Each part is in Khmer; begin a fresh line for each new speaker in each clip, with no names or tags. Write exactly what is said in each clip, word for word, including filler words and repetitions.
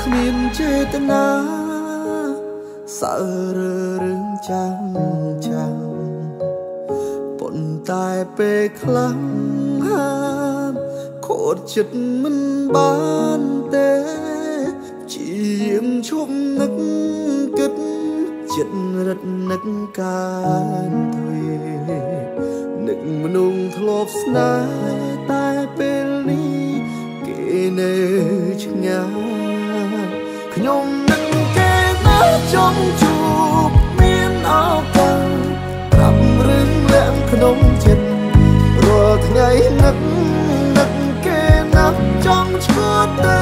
គ្មានចេតនាសើរឿងចាំចាំប៉ុន្តែពេលខ្លាំងហាមខូចចិត្តមិនបានទេជាងឈប់នឹកគិតចិត្តរត់នឹកកានទ្វេនឹកមនុស្សធ្លាប់ស្នេហ៍តែពេលនេះគេនៅឆ្ងាយខ្ញុំនឹកគេណាចង់ជួបមានឱកាសប្រាប់រឿងលាក់ក្នុងចិត្តរាល់ថ្ងៃនឹកនឹកគេណាចង់ឈួតទៅ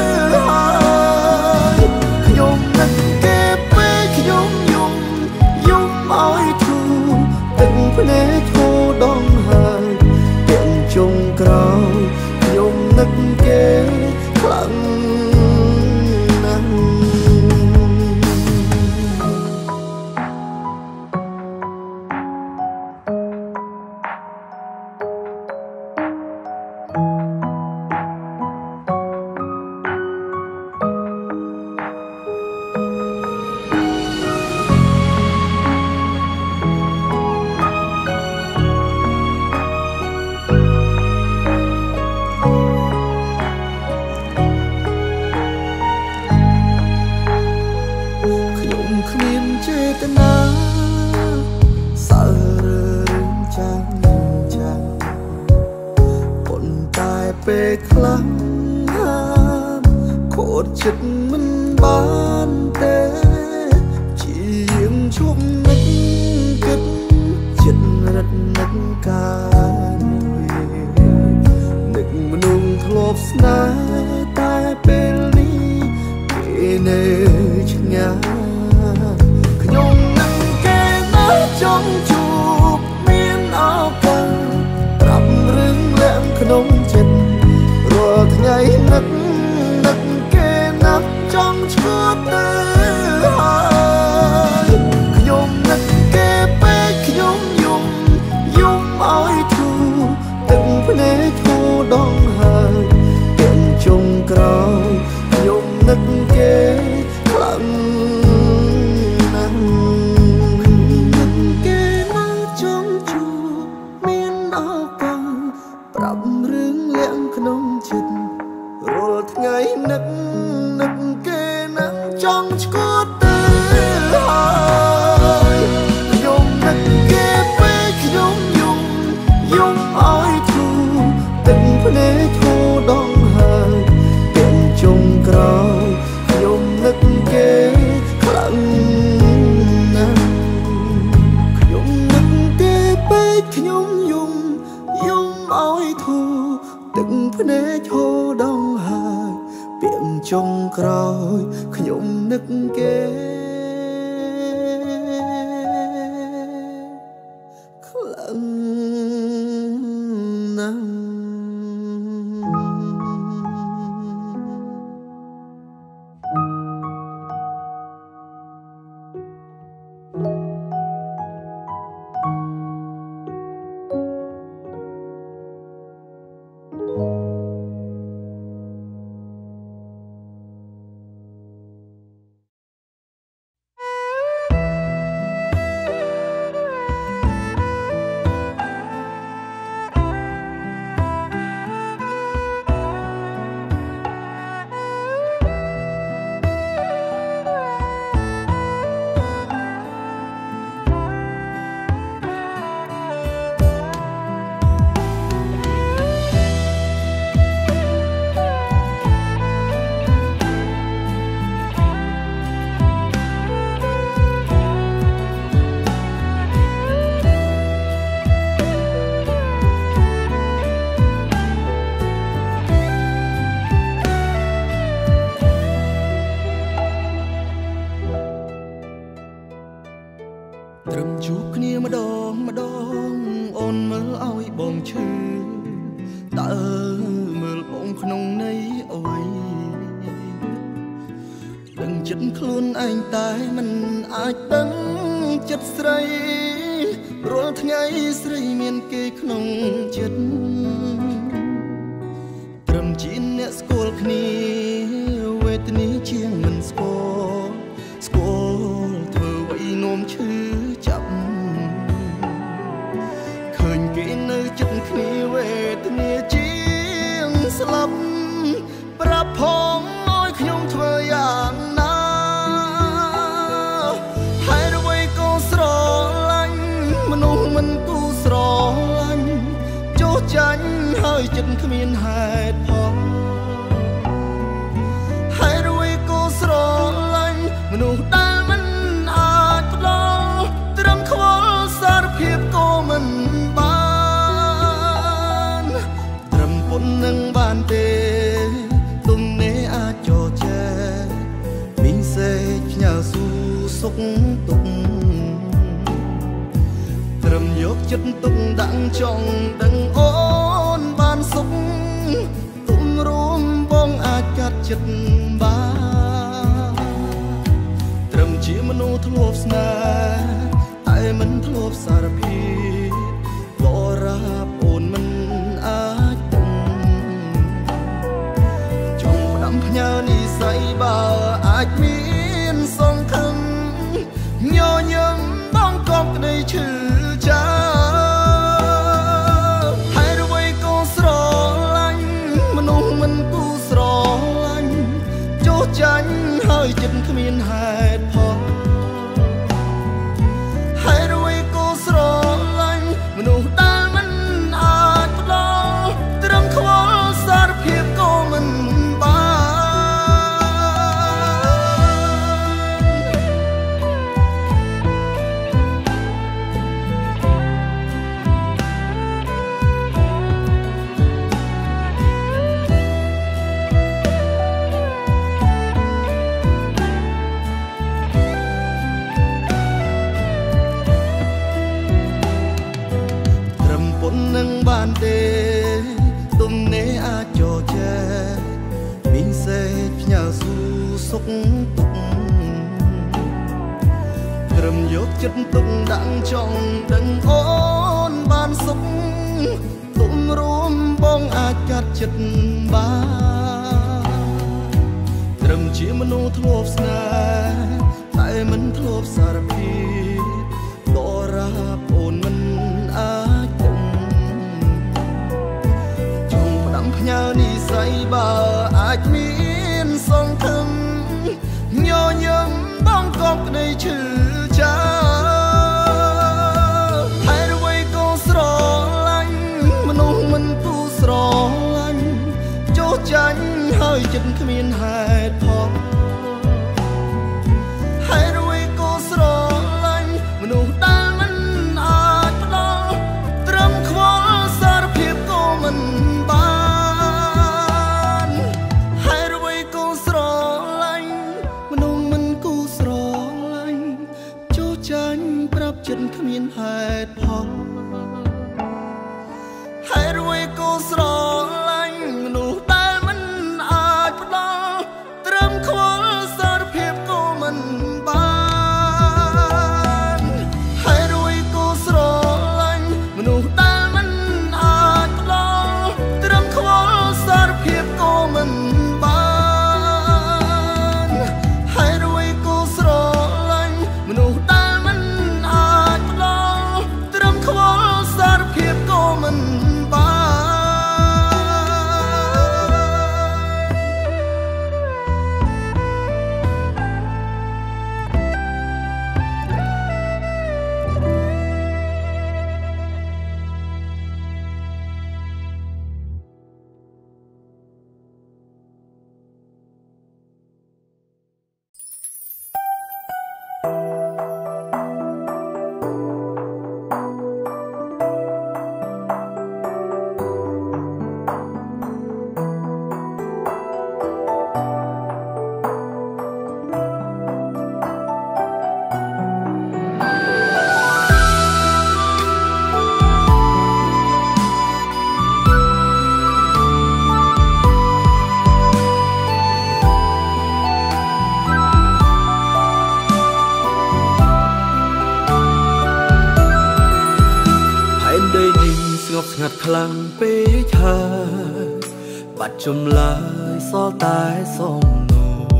ហើយខ្ញុំនឹកគេពេលខ្ញុំយំយំឲ្យធូរទឹកភ្នែកធូរដងហើយទាំងចុងក្រោយខ្ញុំនឹកគេខ្លាំងណាស់គ្មានចេតនាសើរឿងចាំចាំប៉ុន្តែពេលខ្លាំងហាមខូចចិត្តមិនបានទេជាងឈប់នឹកគិតចិត្តរត់នឹកកាននឹកមនុស្សធ្លាប់ស្នេហ៍តែពេលនេះគេនៅឆ្ងាយខ្ញុំនឹកគេណាចង់ជួបមានឱកាសប្រាប់រឿងលាក់ក្នុងចិត្តរាល់ថ្ងៃនឹកនឹកគេណាចង់ឈួតទៅហើយខ្ញុំនឹកគេពេលខ្ញុំយំយំឲ្យធូរទឹកភ្នែកធូរដងហើយទាំងចុងក្រោយខ្ញុំនឹកគេខ្លាំងរាល់ថ្ងៃនឹកនឹកគេណាចង់ឈួតទៅហើយខ្ញុំនឹកគេពេលខ្ញុំយំយំឲ្យធូរទឹកភ្នែកធូរដងហើយទាំងចុងក្រោយខ្ញុំនឹកគេខ្លាំងណាស់ខ្ញុំនឹកគេពេលខ្ញុំយំយំឲ្យធូរទឹកភ្នែកហូរដងហើយពាក់ចុងក្រោយខ្ញុំនឹកគេខ្លាំងណាស់ត្រឹមជួបគ្នាម្ដងម្ដងអូនមើលឲ្យបងឈឺតើមើលបងក្នុងន័យអ្វីដឹងចិត្តខ្លួនឯងតែមិនអាចដឹងចិត្តស្រីរាល់ថ្ងៃស្រីមានគេក្នុងចិត្តត្រឹមជាអ្នកស្គាល់គ្នាវេទនាជាងមិនស្គាល់ស្គាល់ធ្វើអ្វីនោមឈឺចាប់ឃើញគេនៅចិត្តគ្នាវេទនាជាងស្លាប់ប្រាប់ផងឲ្យខ្ញុំធ្វើយ៉ាងណាហើយអ្វីក៏ស្រឡាញ់មនុស្សមិនគូស្រឡាញ់ចោះចាញ់ហើយចិត្តគ្មានហេតុផលហើយអ្វីក៏ស្រឡាញ់មនុស្សដែលមិនអាចផ្ដល់ត្រឹមខ្វល់សារភាពក៏មិនបានត្រឹមប៉ុណ្្នឹងបានទេទុំនេះអាចចោចែមីងសេផ្ញើស៊ូសុខទុកត្រឹមយកចិត្តទុកដាក់ចង់ដឹងអូនបានសុខទុំរួមបងអាចកាត់ចិត្តបានត្រឹមជាមនុស្សធ្លាប់ស្នេហ៍តែមិនធ្លាប់សារភាពបរាបអូនមិនអាចទុំចង់ផ្ដាំផ្ញើនិស័យបើអាចមានសង្ឃឹមញញឹមបងកប់ក្តីឈឺចាហើយអ្វីក៏ស្រឡាញ់មនុស្សមិនគូស្រឡាញ់ចោះចាញ់ហើយចិត្តគ្មានហេតុផលហើយអ្វីក៏ស្រឡាញ់មនុស្សដែលមិនអាចផ្ដល់ត្រឹមខ្វល់សារភាពក៏មិននឹងបានទេទុំនេះអាចចោចែមីងសេផ្ញើស៊ូសុខទុកត្រឹមយកចិត្តទុកដាក់ចង់ដឹងអូនបានសុខទុំរួមបងអាចកាត់ចិត្តបានត្រឹមជាមនុស្សធ្លាប់ស្នេហ៍តែមិនធ្លាប់សារភាពដរាបអូនមិនអាចផ្ញើនិស័យបើអាចមានសង្ឃឹមញញឹមបងកប់ក្តីឈឺចាហើយអ្វីក៏ស្រឡាញ់មនុស្សមិនគូស្រឡាញ់ចោះចាញ់ហើយចិត្តគ្មានហេតុផលហើយអ្វីក៏ស្រឡាញ់មនុស្សដែលមិនអាចផ្ដល់ត្រឹមខ្វល់សារភាពក៏មិនបានចិត្តគ្មានហេតុផលហើយអ្វីក៏ស្រឡាញ់មនុស្សដែលមិនអាចផ្ដល់ត្រឹមខ្វល់សារភាពក៏មិនបានហើយអ្វីក៏ស្រឡាញ់មនុស្សដែលមិនអាចផ្ដល់ត្រឹមខ្វល់សារភាពក៏មិនបានហើយអ្វីក៏ស្រឡាញ់មនុស្សសារភាពក៏មិនបានស្ងាត់ខ្លាំងពេកហើយបាត់ចម្លើយសល់តែសំណួរ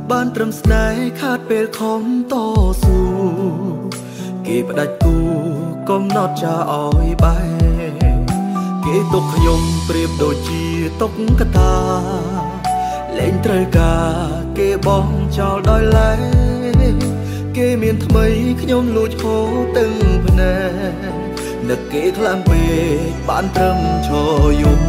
បានត្រឹមស្នេហ៍ខាតពេលខំតស៊ូគេផ្ដាច់គូកំណត់ចាឲ្យបែគេទុកខ្ញុំប្រៀបដូចជាទុកកតាលែងត្រូវការគេបងចោលដោយឡែគេមានថ្មីខ្ញុំលួចហូរទឹកភ្នែកនឹកគេខ្លាំងពេកបានត្រឹមឈរយំ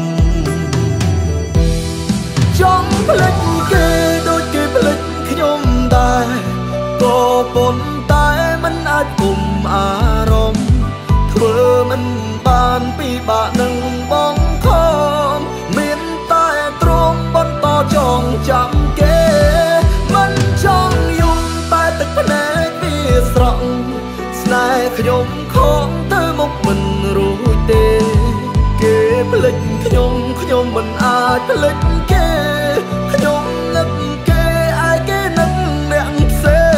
ចង់ភ្លេចគេដូចគេភ្លេចខ្ញុំដែរក៏ប៉ុន្តែមិនអាចគុំអារម្មណ៍ធ្វើមិនបានពិបាកនឹងបងខំមានតែទ្រាំបន្តចងចាំគេមិនចង់យំតែទឹកភ្នែកវាស្រក់ស្នេហ៍ខ្ញុំខំទៅមុខមិនរួចទេគេភ្លេចខ្ញុំខ្ញុំមិនអាចភ្លេចគេខ្ញុំនឹកគេឯគេនឹកអ្នកផ្សេង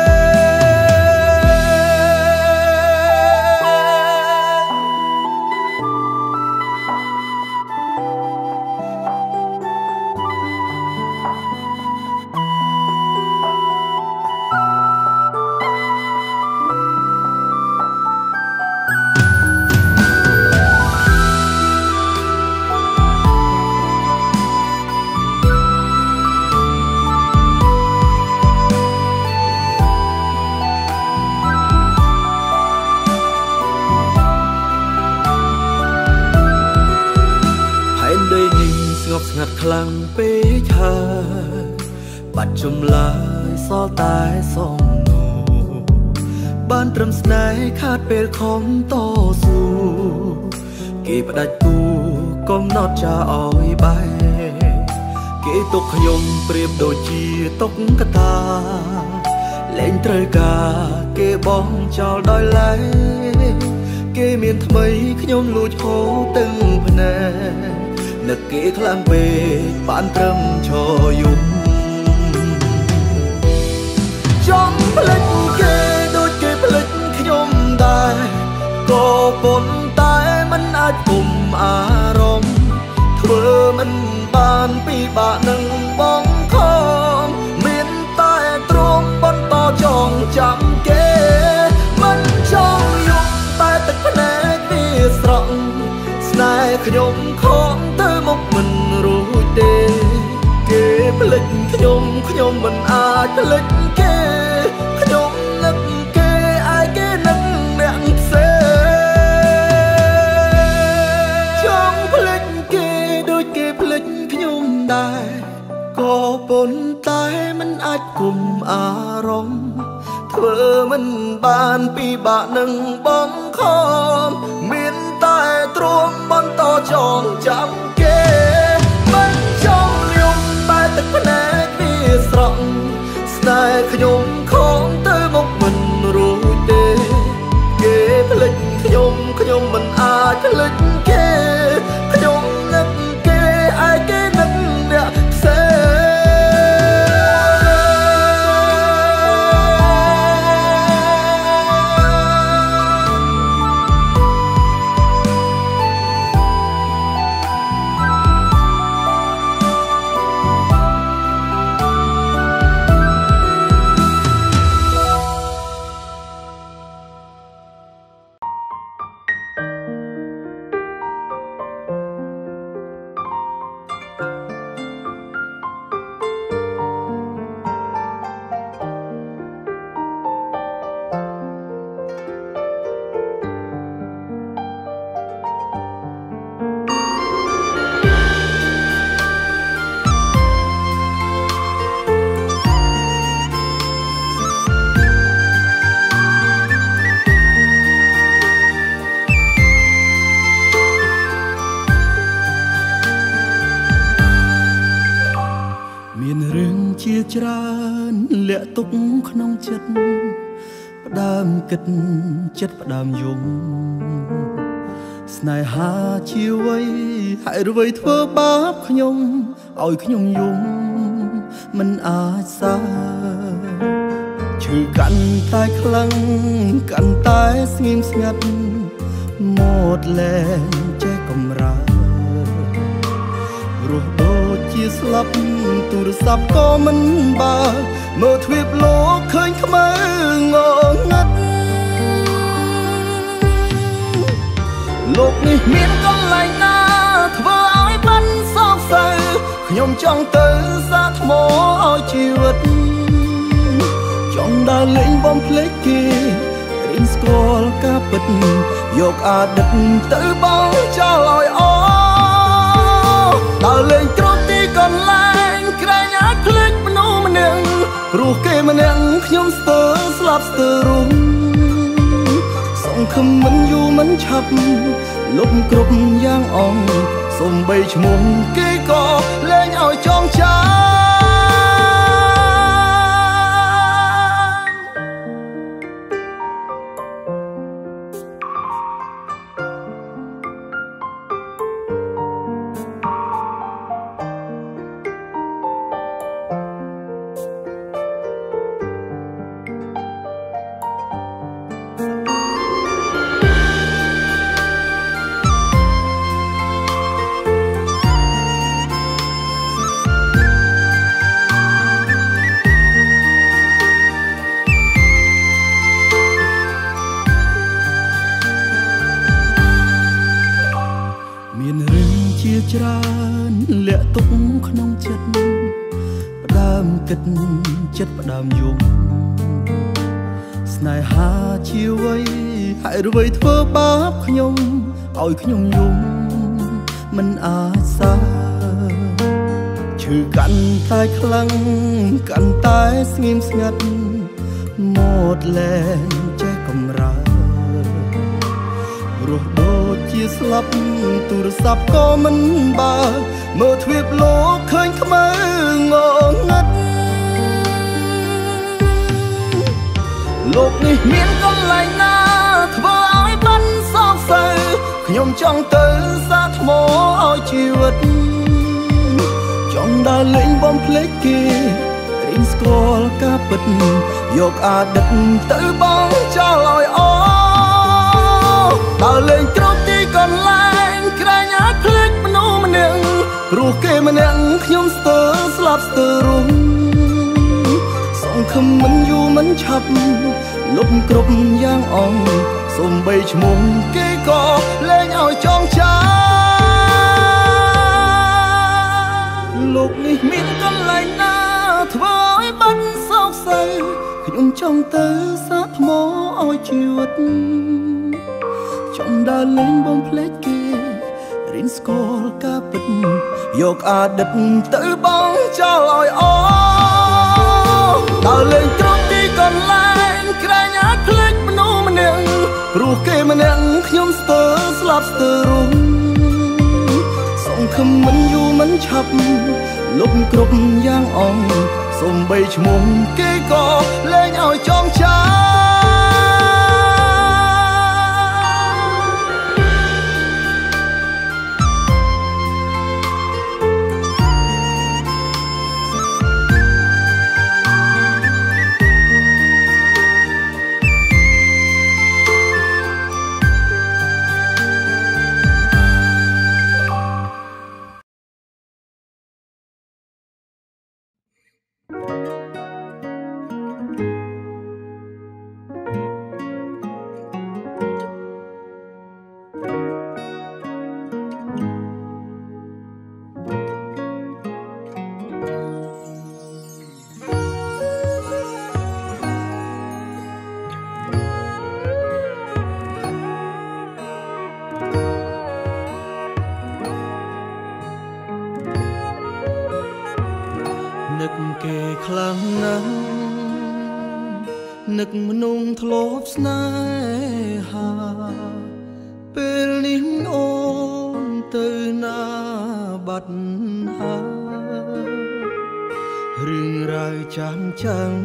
ស្ងាត់ខ្លាំងពេកហើយបាត់ចម្លើយសល់តែសំណួរបានត្រឹមស្នេហ៍ខាតពេលខំតស៊ូគេផ្ដាច់គូកំណត់ចាឲ្យបែគេទុកខ្ញុំប្រៀបដូចជាទុកកតាលែងត្រូវការគេបងចោលដោយឡែគេមានថ្មីខ្ញុំលួចហូរទឹកភ្នែកនឹកគេខ្លាំងពេកបានត្រឹមឈរយំចង់ភ្លេចគេដូចគេភ្លេចខ្ញុំដែរក៏ប៉ុន្តែមិនអាចគុំអារម្មណ៍ធ្វើមិនបានពិបាកនឹងបងខំមានតែទ្រាំបន្តចងចាំគេមិនចង់យំតែទឹកភ្នែកវាស្រក់ស្នេហ៍ខ្ញុំខំទៅមុខមិនរួចទេគេភ្លេចខ្ញុំខ្ញុំមិនអាចភ្លេចគេខ្ញុំនឹកគេឯគេនឹកអ្នកផ្សេងចង់ភ្លេចគេដូចគេភ្លេចខ្ញុំដែរក៏ប៉ុន្តែមិនអាចគុំអារម្មណ៍ធ្វើមិនបានពិបាកនឹងបងខំមានតែទ្រាំបន្តចងចាំគេមិនចង់យំតែទឹកភ្នែកវាស្រក់ស្នេហ៍ខ្ញុំខំទៅមុខមិនរួចទេគេភ្លេចខ្ញុំខ្ញុំមិនអាចភ្លេចគេខ្ញុំនឹកគេឯគេនឹកអ្នកផ្សេងច្រើនលាក់ទុកក្នុងចិត្តផ្ដើមគិតចិត្តផ្ដើមយំស្នេហាជាវ័យហើយរវៃធ្វើបាបខ្ញុំឲ្យខ្ញុំយំមិនអាចសាឈឺកាន់តែខ្លាំងកាន់តែស្ងៀមស្ងាត់មកលែងចេះកំរើរស់ដូចជាជាស្លាប់ទូរស័ព្ទក៏មិនបើមើលទ្វាបលោកឃើញខ្មៅងងឹតលោកនេះមានកន្លែងណាធ្វើឲ្យបានសោកសៅខ្ញុំចង់ទៅសាថ្មឲ្យជីវិតចង់ដើរលេងបំភ្លេចគេរៀនស្គាល់ការពិតយកអតីតទៅបងចោលឲ្យអដើរលេងត្រង់ទីកន្លែងក្រែងអាចភ្លេចមនុស្សម្នាក់ព្រោះគេម្នាក់ខ្ញុំស្ទើរស្លាប់ស្ទើររស់សង្ឃឹមមិនយូរមិនឆាប់លុបគ្រប់យ៉ាងអងសូម្បីឈ្មោះគេក៏លែងឲ្យចងចាំច្រើនលាក់ទុកក្នុងចិត្តផ្ដើមគិតចិត្តផ្ដើមយំស្នេហាជាវ័យហើយរវៃធ្វើបាបខ្ញុំឲ្យខ្ញុំយំមិនអាចសាឈឺកាន់តែខ្លាំងកាន់តែស្ងៀមស្ងាត់មាត់លែងចេះកំរើរស់ដូចជាស្លាប់ទូរស័ព្ទក៏មិនបើមើលទ្វាបលោកឃើញខ្មៅងងឹតលោកនេះមានកន្លែងណាធ្វើឲ្យបានសោកសៅខ្ញុំចង់ទៅសាថ្មឲ្យជីវិតចង់ដើរលេងបំភ្លេចគេរៀនស្គាល់ការពិតយកអតីតទៅបងចោលឲ្យអដើរលេងត្រង់ទីកន្លែងក្រែងអាចភ្លេចមនុស្សម្នាក់ព្រោះគេម្នាក់ខ្ញុំស្ទើរស្លាប់ស្ទើររស់សង្ឃឹមមិនយូរមិនឆាប់លុបគ្រប់យ៉ាងអងសូម្បីឈ្មោះគេក៏លែងឲ្យចងចាំលោកនេះមានកន្លែងណាធ្វើឲ្យបាត់សោកសៅខ្ញុំចង់ទៅសាថ្មឲ្យជីវិតចង់ដើរលេងបំភ្លេចគេរៀនស្គាល់ការពិតយកអតីតទៅបងចោលឲ្យអដើរលេងត្រង់ទីកន្លែងក្រែងអាចភ្លេចមនុស្សម្នាក់ព្រោះគេម្នាក់ខ្ញុំស្ទើរស្លាប់ស្ទើររស់សង្ឃឹមមិនយូរមិនឆាប់លុបគ្រប់យ៉ាងអងសូម្បីឈ្មោះគេក៏លែងឲ្យចងចាំនឹកគេខ្លាំងណាស់នឹកមនុស្សធ្លាប់ស្នេហាពេលនេះអូនទៅណាបាត់ហើយរឿងរ៉ាវចាំចាំង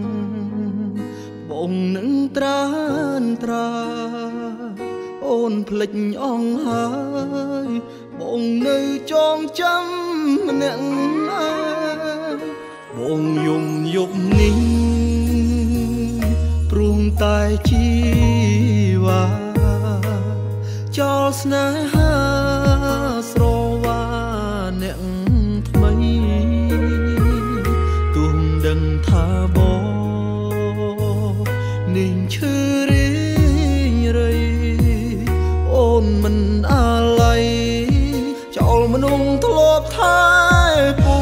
បងនឹងត្រានត្រាអូនភ្លេចអងហើយបងនៅចងចាំម្នាក់ឯងបងយំយប់នេះព្រមតែជីវ៉ាចោលស្នេហាស្រវាអ្នកថ្មីบท้ายปุ่ม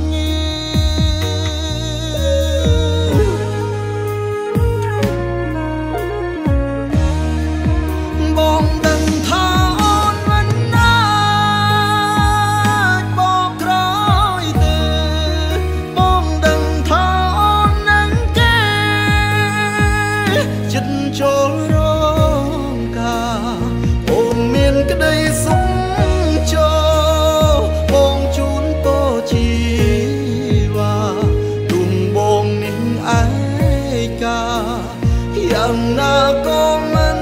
បងដឹងថាអូនមិនអាចបកក្រោយទេបងដឹងថាអូននឹងគេចិត្តចូលរងការអូនមានក្តីសុខចូលបងជូនពរជីវ៉ាទុំបងនឹងឯកាយ៉ាងណាក៏មិន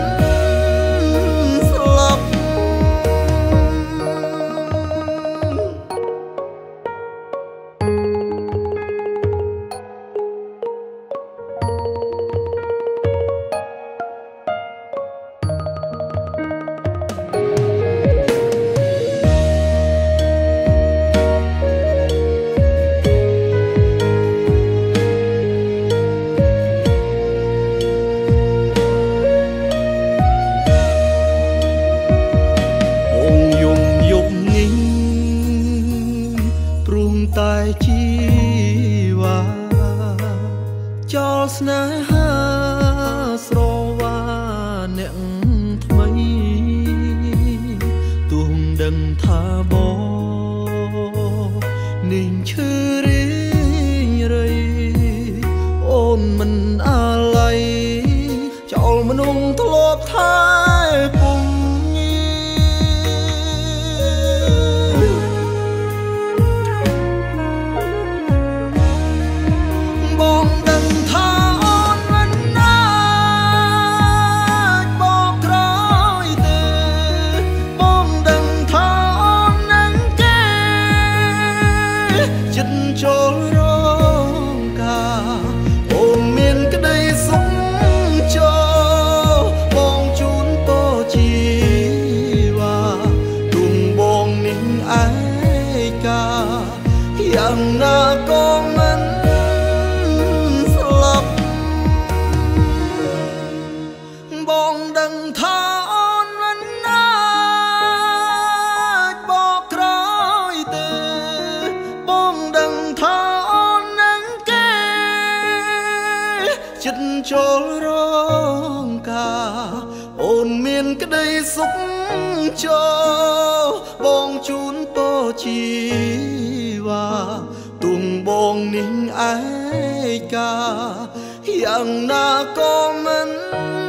តែជីវ៉ាចោលស្នេហាស្រវាអ្នកថ្មីទួមដឹងថាបងនាងឈឺរីរៃអូនមិនអាឡ័យចោលមនុស្សធ្លាប់ថែពុំបងដឹងថាអូនមិនអាចបកក្រោយទេបងដឹងថាអូននឹងគេចិត្តចូលរងការអូនមានក្តីសុខចូលបងជូនពរជីវ៉ាទុំបងនឹងឯកាយ៉ាងណាក៏មិនបងដឹងថាអូនមិនអាចបកក្រោយទេបងដឹងថាអូននឹងគេចិត្តចូលរងការអូនមានក្តីសុខចូលបងជូនពរជីវ៉ាទុំបងនឹងឯកាយ៉ាងណាក៏មិន